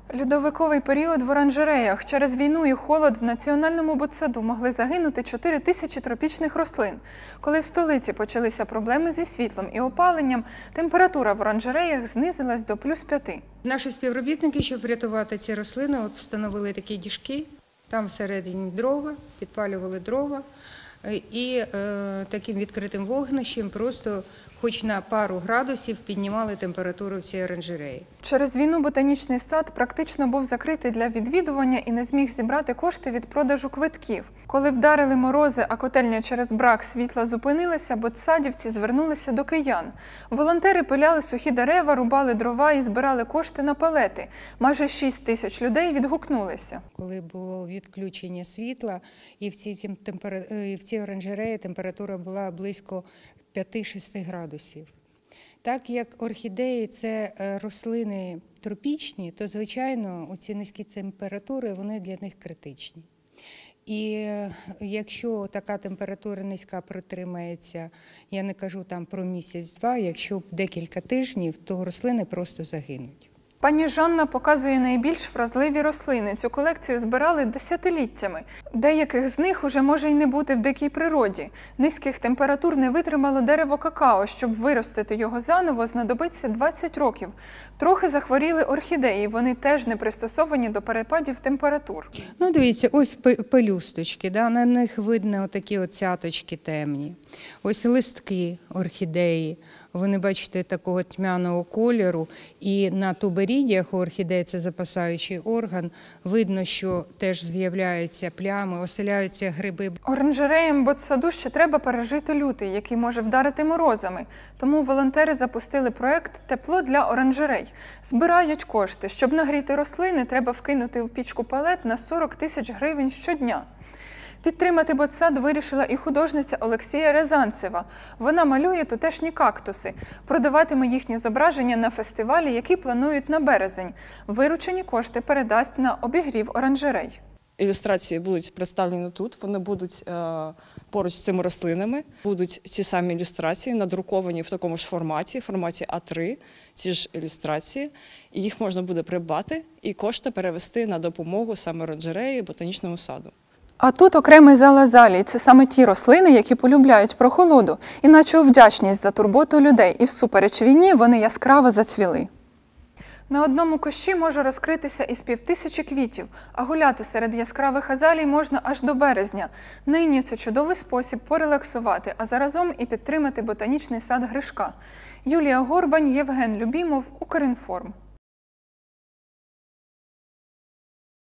Льодовиковий період в оранжереях. Через війну і холод в Національному ботсаду могли загинути 4 тисячі тропічних рослин. Коли в столиці почалися проблеми зі світлом і опаленням, температура в оранжереях знизилась до +5. Наші співробітники, щоб врятувати ці рослини, встановили такі діжки, там всередині дрова, підпалювали дрова і таким відкритим вогнищем просто хоч на пару градусів піднімали температуру в цій оранжереї. Через війну ботанічний сад практично був закритий для відвідування і не зміг зібрати кошти від продажу квитків. Коли вдарили морози, а котельня через брак світла зупинилася, ботсадівці звернулися до киян. Волонтери пиляли сухі дерева, рубали дрова і збирали кошти на палети. Майже 6 тисяч людей відгукнулися. Коли було відключення світла, і в цій оранжереї температура була близько 5-6 градусів. Так як орхідеї – це рослини тропічні, то, звичайно, ці низькі температури, вони для них критичні. І якщо така температура низька протримається, я не кажу там про місяць-два, якщо декілька тижнів, то рослини просто загинуть. Пані Жанна показує найбільш вразливі рослини. Цю колекцію збирали десятиліттями. Деяких з них уже може й не бути в дикій природі. Низьких температур не витримало дерево какао. Щоб виростити його заново, знадобиться 20 років. Трохи захворіли орхідеї. Вони теж не пристосовані до перепадів температур. Ну, дивіться, ось пелюсточки, да, на них видно отакі цяточки темні. Ось листки орхідеї. Вони, бачите, такого тьмяного кольору. І на туберідіях у орхідеї, це запасаючий орган, видно, що теж з'являються плями, оселяються гриби. Оранжереям ботсаду ще треба пережити лютий, який може вдарити морозами. Тому волонтери запустили проект «Тепло для оранжерей». Збирають кошти. Щоб нагріти рослини, треба вкинути в пічку палет на 40 тисяч гривень щодня. Підтримати ботсад вирішила і художниця Олексія Рязанцева. Вона малює тутешні кактуси. Продаватиме їхні зображення на фестивалі, який планують на березень. Виручені кошти передасть на обігрів оранжерей. Ілюстрації будуть представлені тут, вони будуть поруч з цими рослинами. Будуть ці самі ілюстрації надруковані в такому ж форматі А3, ці ж ілюстрації. І їх можна буде придбати і кошти перевести на допомогу саме оранжереї, ботанічному саду. А тут окремий зал азалій – це саме ті рослини, які полюбляють прохолоду, іначе у вдячність за турботу людей. І всупереч війні вони яскраво зацвіли. На одному кущі може розкритися із 5000 квітів, а гуляти серед яскравих азалій можна аж до березня. Нині це чудовий спосіб порелаксувати, а заразом і підтримати ботанічний сад Гришка. Юлія Горбань, Євген Любімов, Укрінформ.